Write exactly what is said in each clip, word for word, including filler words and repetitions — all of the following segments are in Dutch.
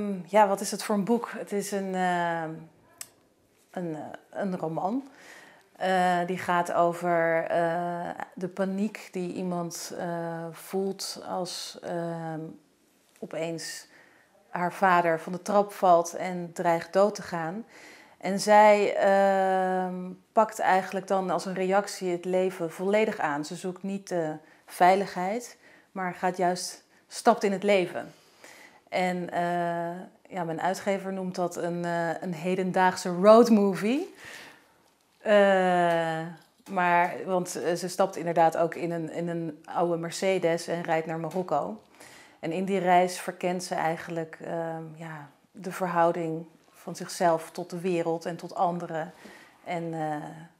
Um, ja, wat is het voor een boek? Het is een, uh, een, uh, een roman. Uh, die gaat over uh, de paniek die iemand uh, voelt als uh, opeens haar vader van de trap valt en dreigt dood te gaan. En zij uh, pakt eigenlijk dan als een reactie het leven volledig aan. Ze zoekt niet de veiligheid, maar gaat juist stapt in het leven. En uh, ja, mijn uitgever noemt dat een, uh, een hedendaagse roadmovie. Uh, maar, want uh, ze stapt inderdaad ook in een, in een oude Mercedes en rijdt naar Marokko. En in die reis verkent ze eigenlijk uh, ja, de verhouding van zichzelf tot de wereld en tot anderen. En uh,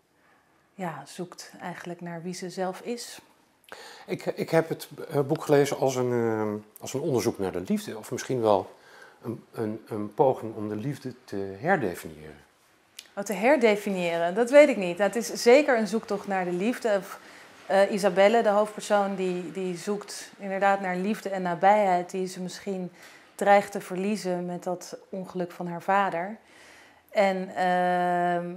ja, zoekt eigenlijk naar wie ze zelf is. Ik, ik heb het boek gelezen als een, uh, als een onderzoek naar de liefde. Of misschien wel een, een, een poging om de liefde te herdefiniëren. Oh, te herdefiniëren, dat weet ik niet. Nou, het is zeker een zoektocht naar de liefde. Uh, Isabelle, de hoofdpersoon, die, die zoekt inderdaad naar liefde en nabijheid... die ze misschien dreigt te verliezen met dat ongeluk van haar vader. En uh,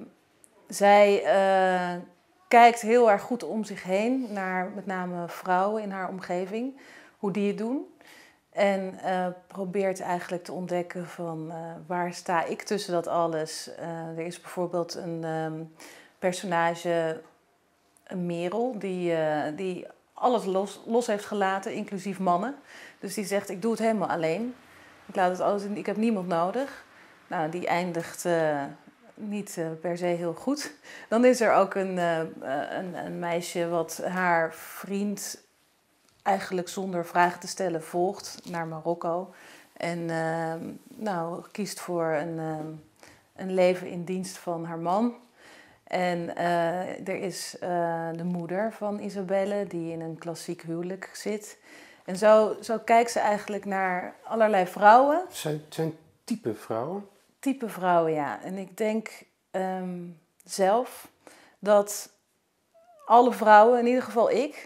zij uh, kijkt heel erg goed om zich heen... naar met name vrouwen in haar omgeving, hoe die het doen... En uh, probeert eigenlijk te ontdekken van uh, waar sta ik tussen dat alles. Uh, er is bijvoorbeeld een um, personage, een Merel, die, uh, die alles los, los heeft gelaten, inclusief mannen. Dus die zegt, ik doe het helemaal alleen. Ik laat het alles in, ik heb niemand nodig. Nou, die eindigt uh, niet uh, per se heel goed. Dan is er ook een, uh, een, een meisje wat haar vriend... eigenlijk zonder vragen te stellen volgt naar Marokko. En uh, nou, kiest voor een, uh, een leven in dienst van haar man. En uh, er is uh, de moeder van Isabelle die in een klassiek huwelijk zit. En zo, zo kijkt ze eigenlijk naar allerlei vrouwen. Het zijn, het zijn type vrouwen? Type vrouwen, ja. En ik denk um, zelf dat alle vrouwen, in ieder geval ik...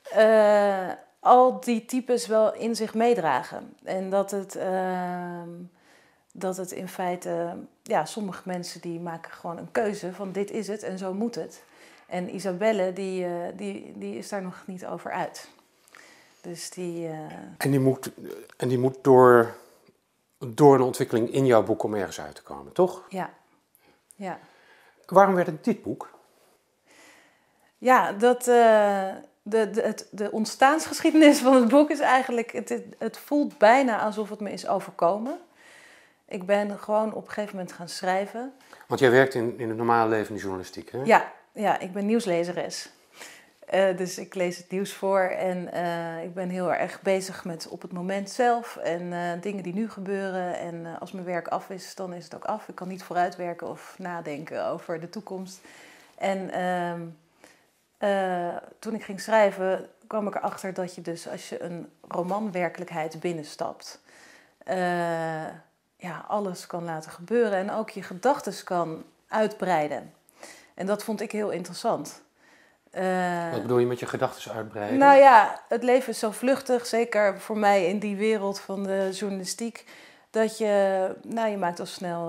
Uh, al die types wel in zich meedragen. En dat het, uh, dat het in feite... Ja, sommige mensen die maken gewoon een keuze van dit is het en zo moet het. En Isabelle, die, uh, die, die is daar nog niet over uit. Dus die... Uh... En die moet, en die moet door, door een ontwikkeling in jouw boek om ergens uit te komen, toch? Ja. Ja. Waarom werd het dit boek? Ja, dat... Uh... De, de, het, de ontstaansgeschiedenis van het boek is eigenlijk... Het, het, het voelt bijna alsof het me is overkomen. Ik ben gewoon op een gegeven moment gaan schrijven. Want jij werkt in, in het normale leven in de journalistiek, hè? Ja, ja, ik ben nieuwslezeres. Uh, dus ik lees het nieuws voor en uh, ik ben heel erg bezig met op het moment zelf... en uh, dingen die nu gebeuren. En uh, als mijn werk af is, dan is het ook af. Ik kan niet vooruitwerken of nadenken over de toekomst. En... Uh, Uh, toen ik ging schrijven, kwam ik erachter dat je dus als je een romanwerkelijkheid binnenstapt, uh, ja, alles kan laten gebeuren en ook je gedachten kan uitbreiden. En dat vond ik heel interessant. Uh, Wat bedoel je met je gedachten uitbreiden? Nou ja, het leven is zo vluchtig, zeker voor mij in die wereld van de journalistiek, dat je, nou, je maakt al snel,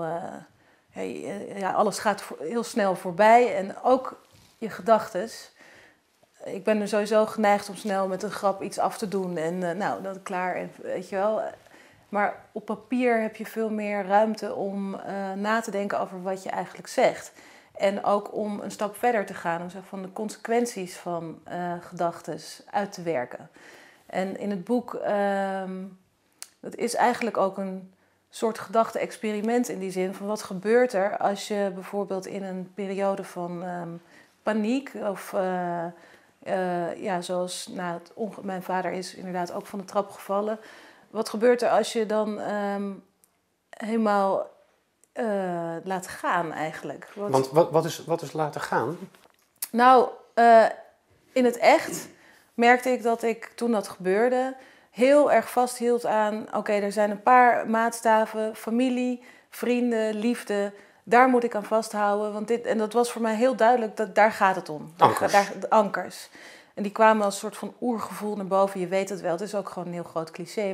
uh, ja, alles gaat heel snel voorbij en ook je gedachten. Ik ben er sowieso geneigd om snel met een grap iets af te doen en uh, nou, dat is klaar, en, weet je wel. Maar op papier heb je veel meer ruimte om uh, na te denken over wat je eigenlijk zegt. En ook om een stap verder te gaan, om zeg, van de consequenties van uh, gedachten uit te werken. En in het boek, uh, dat is eigenlijk ook een soort gedachte-experiment in die zin van wat gebeurt er als je bijvoorbeeld in een periode van um, paniek of... Uh, Uh, ja, zoals nou, het onge- mijn vader is inderdaad ook van de trap gevallen. Wat gebeurt er als je dan um, helemaal uh, laat gaan eigenlijk? Wat... Want wat, wat, is, wat is laten gaan? Nou, uh, in het echt merkte ik dat ik toen dat gebeurde heel erg vasthield aan... Oké, okay, er zijn een paar maatstaven, familie, vrienden, liefde... Daar moet ik aan vasthouden, want dit, en dat was voor mij heel duidelijk, dat daar gaat het om. Ankers. Daar, de ankers. En die kwamen als een soort van oergevoel naar boven. Je weet het wel, het is ook gewoon een heel groot cliché, maar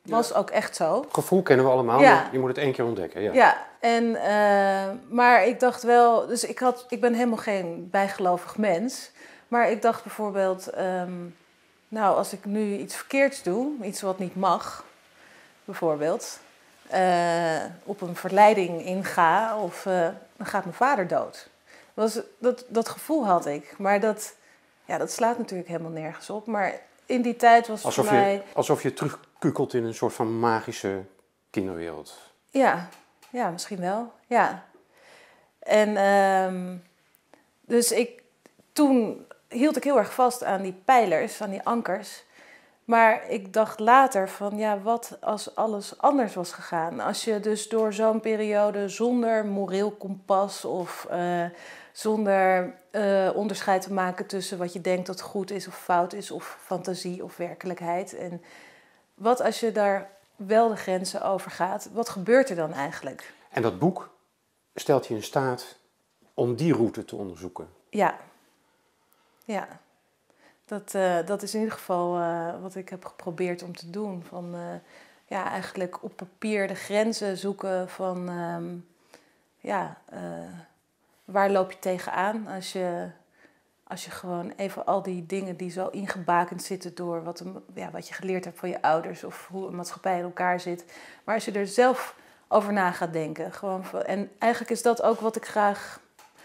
was ook echt zo. Gevoel kennen we allemaal, Ja. maar je moet het één keer ontdekken. Ja. Ja, en, eh, maar ik dacht wel... Dus ik, had, ik ben helemaal geen bijgelovig mens. Maar ik dacht bijvoorbeeld... ehm, nou, als ik nu iets verkeerds doe, iets wat niet mag... bijvoorbeeld... Uh, op een verleiding inga... of uh, dan gaat mijn vader dood. Dat, was, dat, dat gevoel had ik. Maar dat, ja, dat slaat natuurlijk helemaal nergens op. Maar in die tijd was het alsof voor mij... Je, alsof je terugkukelt in een soort van magische kinderwereld. Ja, ja, misschien wel. Ja. En um, dus ik, toen hield ik heel erg vast aan die pijlers, aan die ankers. Maar ik dacht later van, ja, wat als alles anders was gegaan? Als je dus door zo'n periode zonder moreel kompas of uh, zonder uh, onderscheid te maken tussen wat je denkt dat goed is of fout is of fantasie of werkelijkheid. En wat als je daar wel de grenzen over gaat, wat gebeurt er dan eigenlijk? En dat boek stelt je in staat om die route te onderzoeken. Ja, ja. Dat, uh, dat is in ieder geval uh, wat ik heb geprobeerd om te doen. Van, uh, ja, eigenlijk op papier de grenzen zoeken van... Um, ja, uh, waar loop je tegenaan als je, als je gewoon even al die dingen die zo ingebakend zitten... door wat, ja, wat je geleerd hebt van je ouders of hoe een maatschappij in elkaar zit. Maar als je er zelf over na gaat denken. Gewoon van, en eigenlijk is dat ook wat ik graag...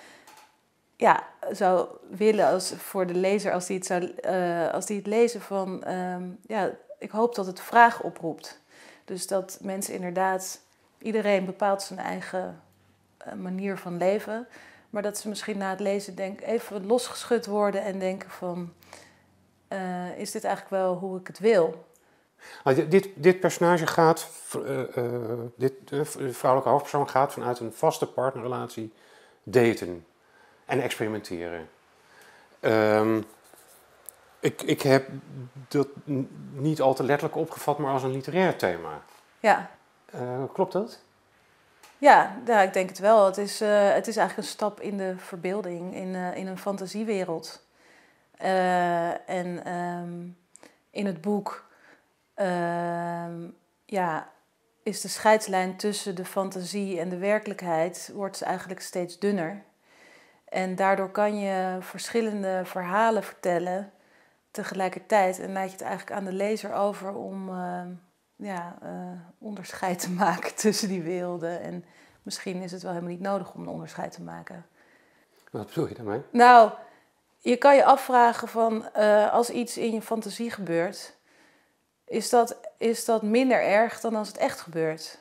Ja, zou willen als, voor de lezer, als die het, zou, uh, als die het lezen van... Um, ja, ik hoop dat het vragen oproept. Dus dat mensen inderdaad... Iedereen bepaalt zijn eigen uh, manier van leven. Maar dat ze misschien na het lezen denk, even losgeschud worden en denken van... Uh, is dit eigenlijk wel hoe ik het wil? Nou, dit, dit personage gaat... Uh, uh, dit, uh, de vrouwelijke hoofdpersoon gaat vanuit een vaste partnerrelatie daten... En experimenteren. Um, ik, ik heb dat niet al te letterlijk opgevat, maar als een literair thema. Ja. Uh, klopt dat? Ja, ja, ik denk het wel. Het is, uh, het is eigenlijk een stap in de verbeelding, in, uh, in een fantasiewereld. Uh, en um, in het boek uh, ja, is de scheidslijn tussen de fantasie en de werkelijkheid wordt eigenlijk steeds dunner. En daardoor kan je verschillende verhalen vertellen tegelijkertijd. En laat je het eigenlijk aan de lezer over om uh, ja, uh, onderscheid te maken tussen die werelden. En misschien is het wel helemaal niet nodig om een onderscheid te maken. Wat bedoel je daarmee? Nou, je kan je afvragen van uh, als iets in je fantasie gebeurt, is dat, is dat minder erg dan als het echt gebeurt?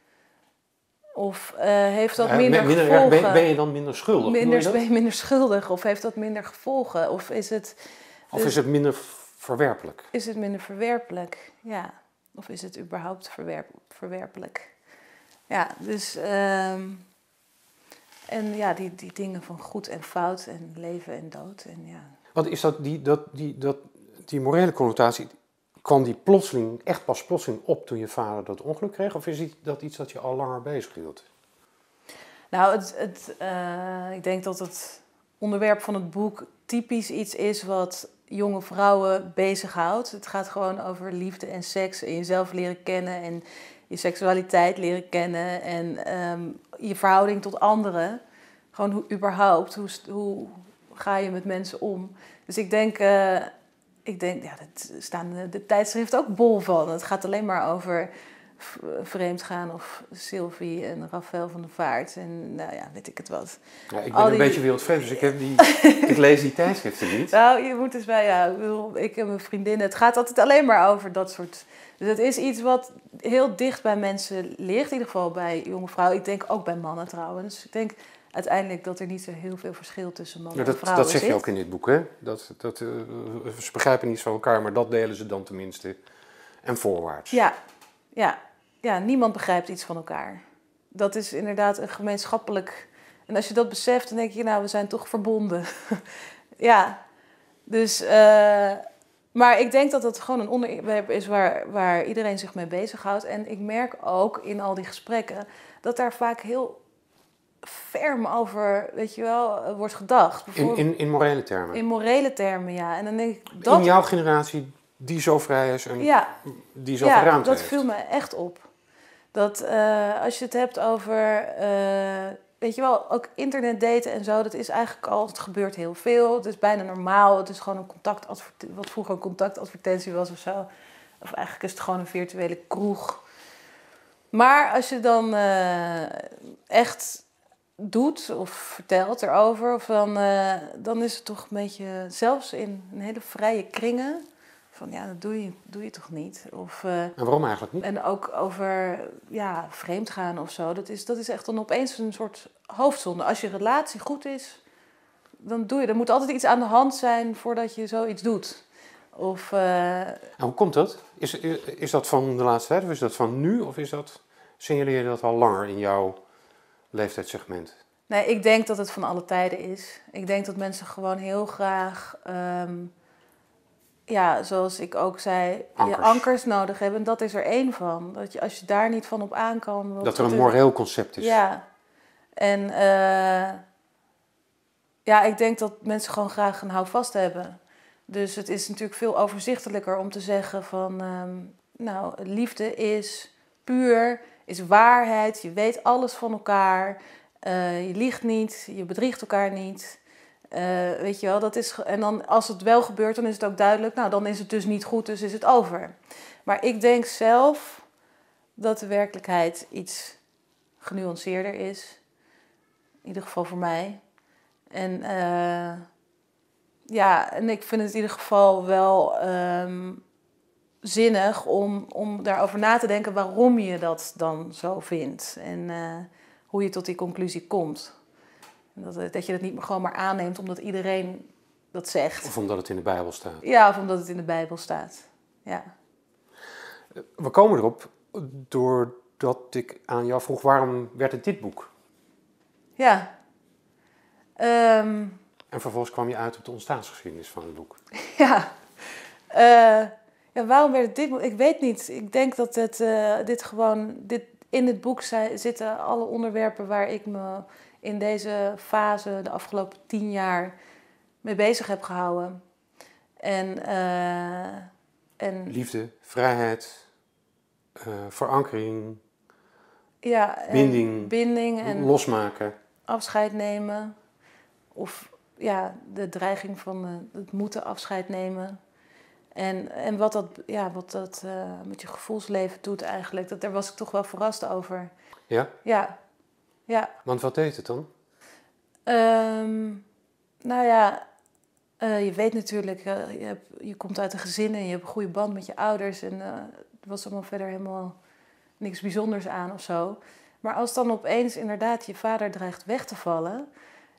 Of uh, heeft dat minder, uh, minder gevolgen? Ben, ben je dan minder schuldig? Minder, je ben je minder schuldig? Of heeft dat minder gevolgen? Of is het... Of is het minder verwerpelijk? Is het minder verwerpelijk, ja. Of is het überhaupt verwerp, verwerpelijk? Ja, dus... Um, en ja, die, die dingen van goed en fout en leven en dood. En ja. Wat is dat, die, dat, die, dat, die morele connotatie... Kwam die plotseling, echt pas plotseling op toen je vader dat ongeluk kreeg? Of is dat iets dat je al langer bezig hield? Nou, het, het, uh, ik denk dat het onderwerp van het boek typisch iets is wat jonge vrouwen bezighoudt. Het gaat gewoon over liefde en seks en jezelf leren kennen en je seksualiteit leren kennen en um, je verhouding tot anderen. Gewoon hoe, überhaupt, hoe, hoe ga je met mensen om? Dus ik denk... Uh, Ik denk, ja, dat staan de, de tijdschriften ook bol van. Het gaat alleen maar over vreemdgaan of Sylvie en Rafael van der Vaart. En nou ja, weet ik het wat. Ja, ik ben Al een die... beetje wereldvreemd, dus ik, heb die, ik lees die tijdschriften niet. Nou, je moet dus bij, ja, ik en mijn vriendinnen. Het gaat altijd alleen maar over dat soort... Dus het is iets wat heel dicht bij mensen ligt. In ieder geval bij jonge vrouwen. Ik denk ook bij mannen trouwens. Ik denk... uiteindelijk dat er niet zo heel veel verschil tussen mannen ja, dat, en vrouwen dat zeg zit. je ook in dit boek, hè? Dat, dat, uh, ze begrijpen niets van elkaar, maar dat delen ze dan tenminste. En voorwaarts. Ja, ja, ja, niemand begrijpt iets van elkaar. Dat is inderdaad een gemeenschappelijk... En als je dat beseft, dan denk je, nou, we zijn toch verbonden. Ja, dus... Uh, maar ik denk dat het gewoon een onderwerp is waar, waar iedereen zich mee bezighoudt. En ik merk ook in al die gesprekken dat daar vaak heel... ferm over, weet je wel, wordt gedacht. In, in, in morele termen? In morele termen, ja. En dan denk ik, dat... In jouw generatie die zo vrij is en ja. die zoveel ja, ruimte dat heeft. viel me echt op. Dat uh, als je het hebt over, uh, weet je wel, ook internetdaten en zo, dat is eigenlijk al, het gebeurt heel veel. Het is bijna normaal. Het is gewoon een contactadvertentie, wat vroeger een contactadvertentie was of zo. Of eigenlijk is het gewoon een virtuele kroeg. Maar als je dan uh, echt doet of vertelt erover, of dan, uh, dan is het toch een beetje, zelfs in een hele vrije kringen, van ja, dat doe je, doe je toch niet. Of, uh, en waarom eigenlijk niet? En ook over ja, vreemdgaan of zo. Dat is, dat is echt dan opeens een soort hoofdzonde. Als je relatie goed is, dan doe je. Er moet altijd iets aan de hand zijn voordat je zoiets doet. Of, uh, en hoe komt dat? Is, is, is dat van de laatste tijd of is dat van nu? Of is dat, signaleer je dat al langer in jouw leeftijdsegment? Nee, ik denk dat het van alle tijden is. Ik denk dat mensen gewoon heel graag, um, ja, zoals ik ook zei, ankers. Je ankers nodig hebben. En dat is er één van. Dat je, als je daar niet van op aankomt... Wat, dat er een wat moreel concept is. Ja. En uh, ja, ik denk dat mensen gewoon graag een houvast hebben. Dus het is natuurlijk veel overzichtelijker om te zeggen van... Um, nou, liefde is puur, is waarheid. Je weet alles van elkaar. Uh, je liegt niet, je bedriegt elkaar niet. Uh, weet je wel, dat is... En dan als het wel gebeurt, dan is het ook duidelijk... Nou, dan is het dus niet goed, dus is het over. Maar ik denk zelf dat de werkelijkheid iets genuanceerder is. In ieder geval voor mij. En uh, ja, en ik vind het in ieder geval wel um, zinnig om, om daarover na te denken waarom je dat dan zo vindt. En uh, hoe je tot die conclusie komt. En dat, dat je dat niet meer gewoon maar aanneemt omdat iedereen dat zegt. Of omdat het in de Bijbel staat. Ja, of omdat het in de Bijbel staat. Ja. We komen erop doordat ik aan jou vroeg, waarom werd het dit boek? Ja. Um, en vervolgens kwam je uit op de ontstaansgeschiedenis van het boek. Ja. Uh, ja, waarom werd het dit boek? Ik weet niet. Ik denk dat het, uh, dit gewoon... Dit, in het boek zitten alle onderwerpen waar ik me in deze fase de afgelopen tien jaar mee bezig heb gehouden. En, uh, en liefde, vrijheid, uh, verankering, ja, en binding, binding en losmaken. Afscheid nemen. Of ja, de dreiging van uh, het moeten afscheid nemen. En, en wat dat, ja, wat dat uh, met je gevoelsleven doet eigenlijk, dat, daar was ik toch wel verrast over. Ja? Ja. ja. Want wat deed het dan? Um, nou ja, uh, je weet natuurlijk, uh, je, hebt, je komt uit een gezin en je hebt een goede band met je ouders. En uh, er was allemaal verder helemaal niks bijzonders aan of zo. Maar als dan opeens inderdaad je vader dreigt weg te vallen...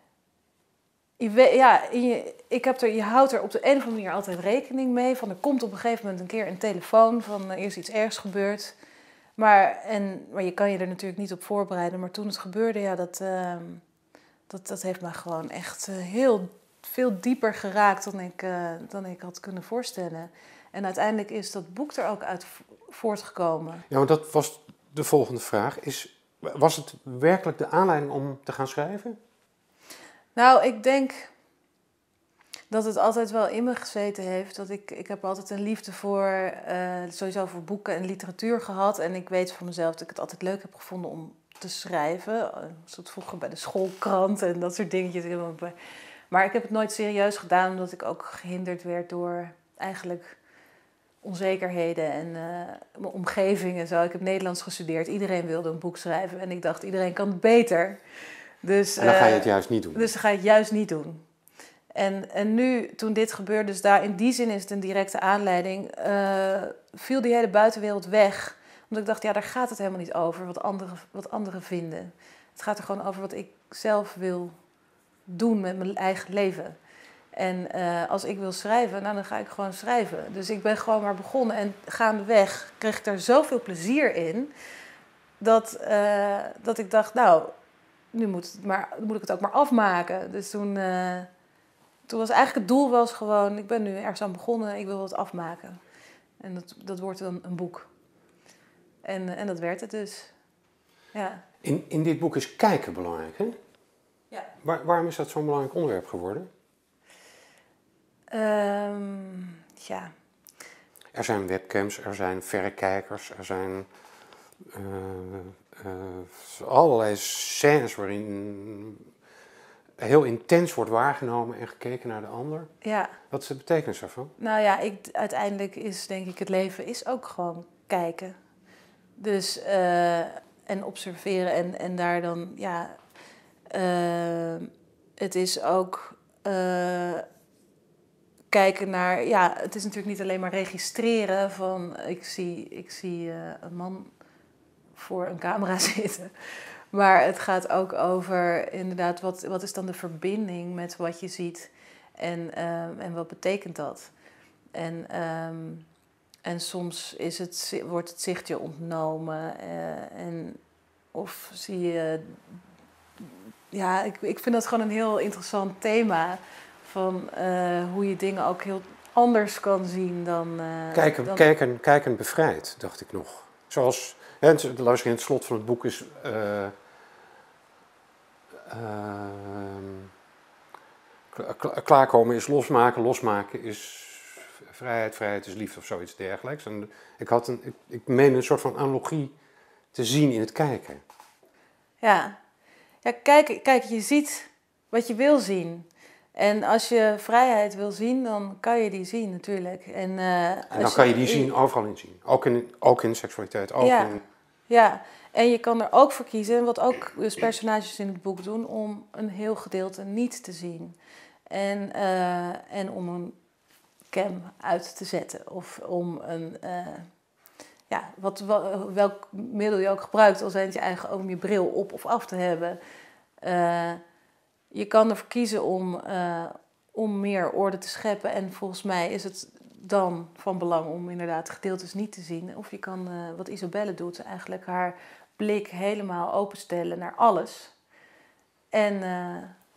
Je weet, ja, je, ik heb er, je houdt er op de een of andere manier altijd rekening mee. Van er komt op een gegeven moment een keer een telefoon van er is iets ergs gebeurd. Maar, en, maar je kan je er natuurlijk niet op voorbereiden. Maar toen het gebeurde, ja, dat, uh, dat, dat heeft me gewoon echt uh, heel veel dieper geraakt dan ik, uh, dan ik had kunnen voorstellen. En uiteindelijk is dat boek er ook uit voortgekomen. Ja, want dat was de volgende vraag. Is, was het werkelijk de aanleiding om te gaan schrijven? Nou, ik denk dat het altijd wel in me gezeten heeft. Dat ik, ik heb altijd een liefde voor, uh, sowieso voor boeken en literatuur gehad. En ik weet van mezelf dat ik het altijd leuk heb gevonden om te schrijven. Zoals vroeger bij de schoolkrant en dat soort dingetjes. Maar ik heb het nooit serieus gedaan, omdat ik ook gehinderd werd door eigenlijk onzekerheden en uh, mijn omgeving en zo. Ik heb Nederlands gestudeerd. Iedereen wilde een boek schrijven en ik dacht, iedereen kan het beter. Dus, en dan ga je het uh, juist niet doen. Dus dan ga je het juist niet doen. En, en nu, toen dit gebeurde, dus daar in die zin is het een directe aanleiding, uh, viel die hele buitenwereld weg. Omdat ik dacht, ja, daar gaat het helemaal niet over, wat anderen, wat anderen vinden. Het gaat er gewoon over wat ik zelf wil doen met mijn eigen leven. En uh, als ik wil schrijven, nou, dan ga ik gewoon schrijven. Dus ik ben gewoon maar begonnen en gaandeweg kreeg ik daar zoveel plezier in, dat, uh, dat ik dacht, nou... Nu moet, het maar, moet ik het ook maar afmaken. Dus toen, uh, toen was eigenlijk het doel was gewoon... Ik ben nu ergens aan begonnen, ik wil het afmaken. En dat, dat wordt dan een boek. En, en dat werd het dus. Ja. In, in dit boek is kijken belangrijk, hè? Ja. Waar, waarom is dat zo'n belangrijk onderwerp geworden? Um, ja. Er zijn webcams, er zijn verrekijkers, er zijn uh, uh, allerlei scènes waarin heel intens wordt waargenomen en gekeken naar de ander. Ja. Wat is de betekenis daarvan? Nou ja, ik, uiteindelijk is denk ik het leven is ook gewoon kijken. Dus, uh, en observeren en, en daar dan, ja... Uh, het is ook uh, kijken naar... Ja, het is natuurlijk niet alleen maar registreren van... Ik zie, ik zie uh, een man voor een camera zitten. Maar het gaat ook over inderdaad... Wat, wat is dan de verbinding met wat je ziet? En, uh, en wat betekent dat? En, um, en soms is het, wordt het zicht je ontnomen. Uh, en, of zie je... Ja, ik, ik vind dat gewoon een heel interessant thema. Van uh, hoe je dingen ook heel anders kan zien dan... Uh, kijken, dan... kijken, kijken bevrijdt, dacht ik nog. Zoals, hè, het, in het slot van het boek is... Uh, uh, klaarkomen is losmaken, losmaken is vrijheid, vrijheid is liefde of zoiets dergelijks. En ik, had een, ik, ik meen een soort van analogie te zien in het kijken. Ja, ja kijk, kijk, je ziet wat je wil zien. En als je vrijheid wil zien, dan kan je die zien natuurlijk. En, uh, en dan kan je die zien, overal in zien. Ook in, ook in seksualiteit. Ook ja, in... ja, en je kan er ook voor kiezen, wat ook dus personages in het boek doen, om een heel gedeelte niet te zien. En, uh, en om een cam uit te zetten. Of om een, uh, ja, wat, welk middel je ook gebruikt, al zijn het je eigen, om je bril op of af te hebben. Uh, je kan ervoor kiezen om, uh, om meer orde te scheppen. En volgens mij is het dan van belang om inderdaad gedeeltes niet te zien. Of je kan, uh, wat Isabelle doet, eigenlijk haar blik helemaal openstellen naar alles. En, uh,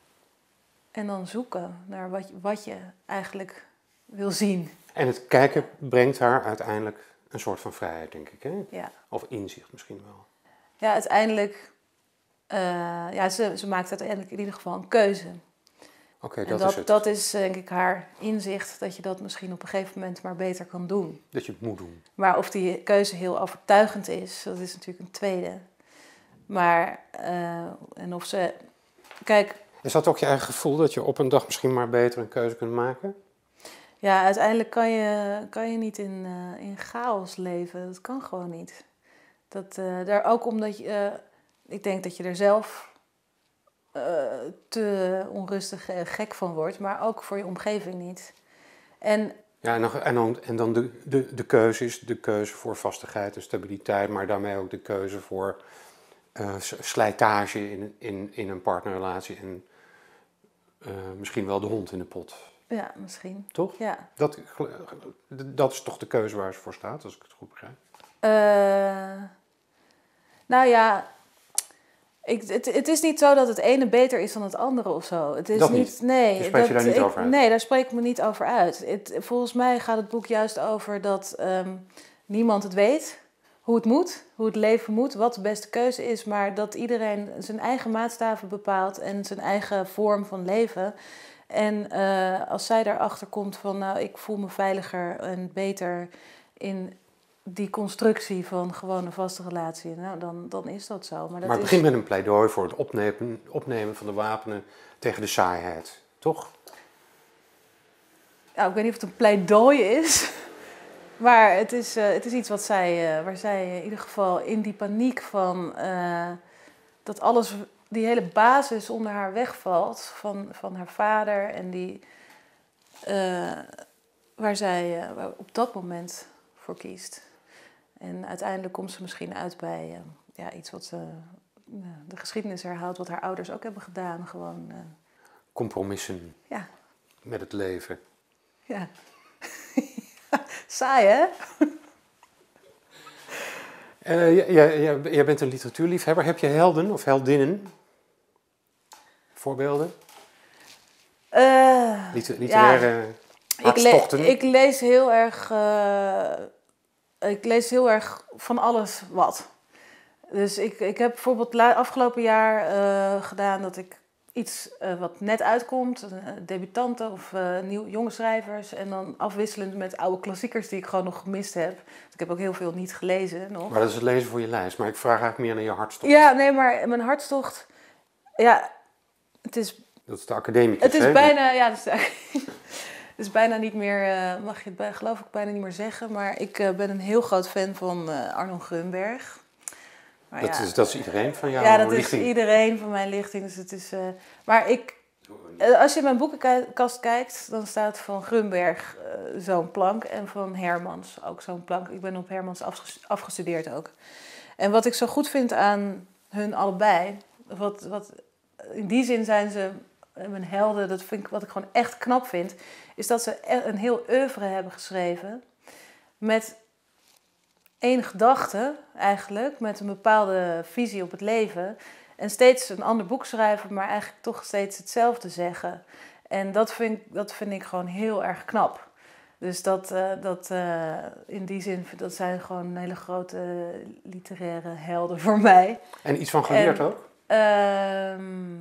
en dan zoeken naar wat, wat je eigenlijk wil zien. En het kijken brengt haar uiteindelijk een soort van vrijheid, denk ik. Hè? Ja. Of inzicht misschien wel. Ja, uiteindelijk... Uh, ja, ze, ze maakt uiteindelijk in ieder geval een keuze. Oké, okay, dat, dat is het. Dat is denk ik haar inzicht, dat je dat misschien op een gegeven moment maar beter kan doen. Dat je het moet doen. Maar of die keuze heel overtuigend is, dat is natuurlijk een tweede. Maar, uh, en of ze... Kijk... Is dat ook je eigen gevoel, dat je op een dag misschien maar beter een keuze kunt maken? Ja, uiteindelijk kan je, kan je niet in, uh, in chaos leven. Dat kan gewoon niet. Dat, uh, daar ook omdat je... Uh, ik denk dat je er zelf uh, te onrustig en gek van wordt, maar ook voor je omgeving niet. En, ja, en dan, en dan, en dan de, de, de keuze is de keuze voor vastigheid en stabiliteit, maar daarmee ook de keuze voor uh, slijtage in, in, in een partnerrelatie en uh, misschien wel de hond in de pot. Ja, misschien. Toch? Ja. Dat, dat is toch de keuze waar ze voor staat, als ik het goed begrijp? Uh, nou ja... Ik, het, het is niet zo dat het ene beter is dan het andere of zo. Het is dat niet. niet? Nee, je spreekt dat, je daar niet ik, over uit? Nee, daar spreek ik me niet over uit. Het, volgens mij gaat het boek juist over dat um, niemand het weet. Hoe het moet, hoe het leven moet, wat de beste keuze is. Maar dat iedereen zijn eigen maatstaven bepaalt en zijn eigen vorm van leven. En uh, als zij daarachter komt van, nou, ik voel me veiliger en beter in... die constructie van gewoon een vaste relatie, nou, dan, dan is dat zo. Maar, dat maar het is... begint met een pleidooi voor het opnemen, opnemen van de wapenen tegen de saaiheid, toch? Nou, ik weet niet of het een pleidooi is, maar het is, uh, het is iets wat zij, uh, waar zij in ieder geval in die paniek van uh, dat alles, die hele basis onder haar wegvalt van, van haar vader en die, uh, waar zij uh, waar op dat moment voor kiest. En uiteindelijk komt ze misschien uit bij uh, ja, iets wat uh, de geschiedenis herhaalt, wat haar ouders ook hebben gedaan. Gewoon, uh... compromissen ja. met het leven. Ja. Saai, hè? uh, Jij bent een literatuurliefhebber. Heb je helden of heldinnen? Voorbeelden? Uh, Liter- literaire ja. hartstochten? Ik, le- ik lees heel erg... Uh, ik lees heel erg van alles wat. Dus ik, ik heb bijvoorbeeld la- afgelopen jaar uh, gedaan dat ik iets uh, wat net uitkomt, uh, debutanten of uh, nieuw, jonge schrijvers. En dan afwisselend met oude klassiekers die ik gewoon nog gemist heb. Dus ik heb ook heel veel niet gelezen nog. Maar dat is het lezen voor je lijst. Maar ik vraag eigenlijk meer naar je hartstocht. Ja, nee, maar mijn hartstocht... Ja, het is... Dat is de academicus, Het is hè? bijna... Ja, dat is, het is bijna niet meer... Uh, mag je het bij, geloof ik bijna niet meer zeggen. Maar ik uh, ben een heel groot fan van uh, Arnon Grunberg. Maar dat, ja, is, dat is iedereen van jouw Ja, dat lichting. is iedereen van mijn lichting. Dus het is, uh, maar ik, uh, als je in mijn boekenkast kijkt, dan staat van Grunberg uh, zo'n plank en van Hermans ook zo'n plank. Ik ben op Hermans afges- afgestudeerd ook. En wat ik zo goed vind aan hun allebei, wat, wat, in die zin zijn ze mijn helden, dat vind ik, wat ik gewoon echt knap vind, is dat ze een heel oeuvre hebben geschreven met één gedachte eigenlijk, met een bepaalde visie op het leven. En steeds een ander boek schrijven, maar eigenlijk toch steeds hetzelfde zeggen. En dat vind, dat vind ik gewoon heel erg knap. Dus dat, uh, dat uh, in die zin, dat zijn gewoon hele grote literaire helden voor mij. En iets van geleerd en, ook? Uh,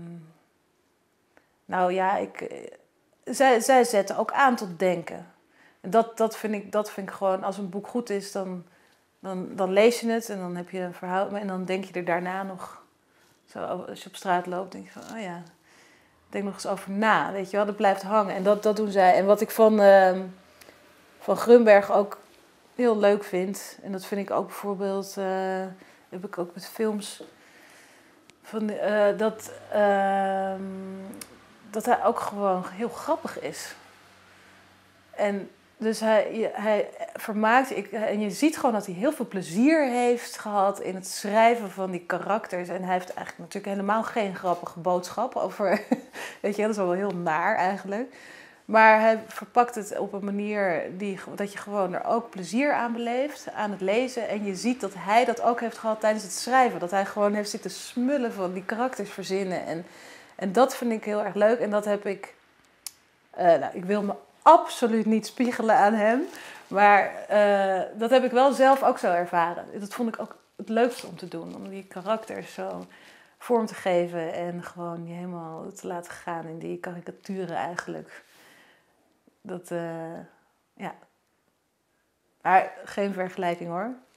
nou ja, ik, zij, zij zetten ook aan tot denken. En dat, dat, vind ik, dat vind ik gewoon, als een boek goed is, dan... Dan, dan lees je het en dan heb je een verhaal. En dan denk je er daarna nog... Zo, als je op straat loopt, denk je van... Oh ja, denk nog eens over na. Weet je wel, dat blijft hangen. En dat, dat doen zij. En wat ik van, uh, van Grunberg ook heel leuk vind... En dat vind ik ook bijvoorbeeld... Uh, heb ik ook met films... Van, uh, dat, uh, dat hij ook gewoon heel grappig is. En... Dus hij, hij vermaakt, ik, en je ziet gewoon dat hij heel veel plezier heeft gehad in het schrijven van die karakters. En hij heeft eigenlijk natuurlijk helemaal geen grappige boodschap over, weet je, dat is wel heel naar eigenlijk. Maar hij verpakt het op een manier die, dat je gewoon er ook plezier aan beleeft, aan het lezen. En je ziet dat hij dat ook heeft gehad tijdens het schrijven. Dat hij gewoon heeft zitten smullen van die karakters verzinnen. En, en dat vind ik heel erg leuk. En dat heb ik, uh, nou, ik wil me absoluut niet spiegelen aan hem. Maar uh, dat heb ik wel zelf ook zo ervaren. Dat vond ik ook het leukste om te doen. Om die karakters zo vorm te geven. En gewoon je helemaal te laten gaan in die karikaturen eigenlijk. Dat, uh, ja. Maar geen vergelijking hoor.